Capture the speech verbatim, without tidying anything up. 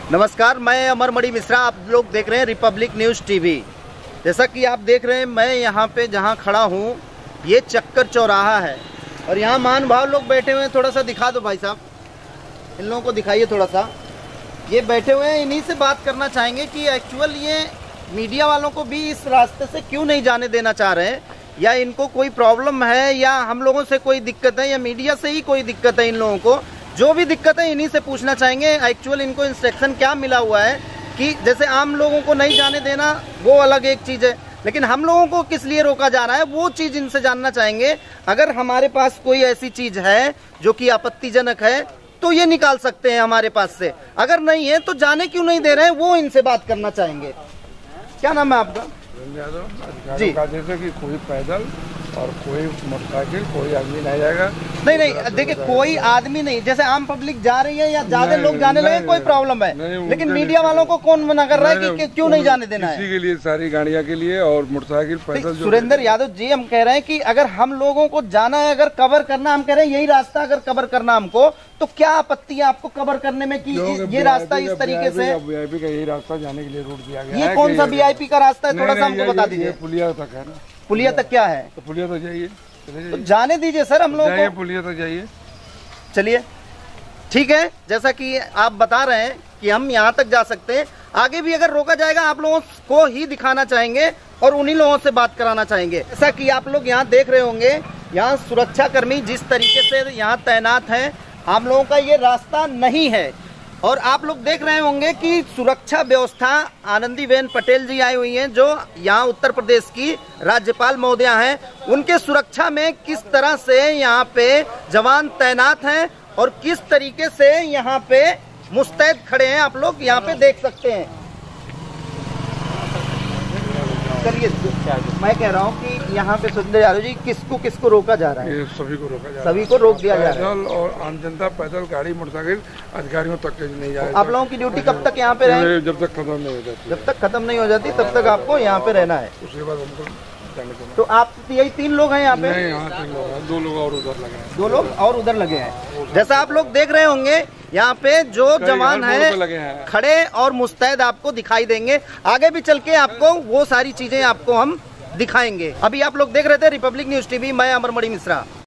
नमस्कार, मैं अमरमणि मिश्रा। आप लोग देख रहे हैं रिपब्लिक न्यूज़ टीवी। जैसा कि आप देख रहे हैं, मैं यहाँ पे जहाँ खड़ा हूँ ये चक्कर चौराहा है और यहाँ मान भाव लोग बैठे हुए हैं। थोड़ा सा दिखा दो भाई साहब, इन लोगों को दिखाइए थोड़ा सा। ये बैठे हुए हैं, इन्हीं से बात करना चाहेंगे कि एक्चुअल ये मीडिया वालों को भी इस रास्ते से क्यों नहीं जाने देना चाह रहे हैं, या इनको कोई प्रॉब्लम है, या हम लोगों से कोई दिक्कत है, या मीडिया से ही कोई दिक्कत है। इन लोगों को जो भी दिक्कत है इन्हीं से पूछना चाहेंगे। एक्चुअल इनको इंस्ट्रक्शन क्या मिला हुआ है कि जैसे आम लोगों को नहीं जाने देना वो अलग एक चीज़ है, लेकिन हम लोगों को किस लिए रोका जा रहा है वो चीज़ इनसे जानना चाहेंगे। अगर हमारे पास कोई ऐसी चीज़ है जो कि आपत्तिजनक है तो ये निकाल सकते हैं हमारे पास से, अगर नहीं है तो जाने क्यों नहीं दे रहे हैं वो इनसे बात करना चाहेंगे। क्या नाम है आपका? जी, जैसे कि कोई पैदल और कोई मोटरसाइकिल, कोई आदमी नहीं जाएगा। नहीं नहीं, देखिए कोई आदमी नहीं, जैसे आम पब्लिक जा रही है या ज्यादा लोग जाने लगे कोई प्रॉब्लम है, लेकिन मीडिया वालों को कौन मना कर रहा है कि, कि क्यों नहीं जाने देना है? इसी के लिए सारी गाड़ियां के लिए और मोटरसाइकिल पैदल। सुरेंद्र यादव जी, हम कह रहे हैं कि अगर हम लोगों को जाना है, अगर कवर करना, हम कह रहे हैं यही रास्ता अगर कवर करना हमको, तो क्या आपत्ति है आपको कवर करने में कि ये रास्ता इस तरीके से? वीआईपी का यही रास्ता जाने के लिए रूट दिया गया है। ये कौन सा वीआईपी का रास्ता है, थोड़ा सा हमको बता दीजिए। पुलिया तक है ना? पुलिया तक क्या है? तो पुलिया तक जाइए, तो जाने दीजिए सर हम लोग को। पुलिया तक जाइए। चलिए ठीक है, जैसा कि आप बता रहे हैं कि हम यहाँ तक जा सकते हैं, आगे भी अगर रोका जाएगा आप लोगों को ही दिखाना चाहेंगे और उन्हीं लोगों से बात कराना चाहेंगे। जैसा कि आप लोग यहाँ देख रहे होंगे, यहाँ सुरक्षा कर्मी जिस तरीके से यहाँ तैनात हैं, हम लोगों का ये रास्ता नहीं है। और आप लोग देख रहे होंगे कि सुरक्षा व्यवस्था आनंदीबेन पटेल जी आई हुई हैं, जो यहाँ उत्तर प्रदेश की राज्यपाल महोदया हैं। उनके सुरक्षा में किस तरह से यहाँ पे जवान तैनात हैं और किस तरीके से यहाँ पे मुस्तैद खड़े हैं, आप लोग यहाँ पे देख सकते हैं। चलिए, मैं कह रहा हूँ कि यहाँ पे सुरेंद्र यादव जी, किसको किसको रोका जा रहा है? ये सभी को रोका जा रहा है। सभी को रोक दिया जा रहा है। पैदल और आम जनता, पैदल, गाड़ी, मोटरसाइकिल, अधिकारियों तक नहीं जाएगा। आप लोगों की ड्यूटी कब तक यहाँ पे रहेगी? जब तक खत्म नहीं हो जाती। जब तक खत्म नहीं हो जाती तब तक आपको यहाँ पे रहना है। उसके बाद हमको जाने देना। तो आप यही तीन लोग हैं यहाँ पे? नहीं, यहाँ तीन लोग हैं, दो लोग और उधर लगे हैं। दो लोग और उधर लगे हैं। जैसा आप लोग देख रहे होंगे, यहाँ पे जो जवान है खड़े और मुस्तैद आपको दिखाई देंगे। आगे भी चल के आपको वो सारी चीजें आपको हम दिखाएंगे। अभी आप लोग देख रहे थे रिपब्लिक न्यूज़ टीवी, मैं अमरमणि मिश्रा।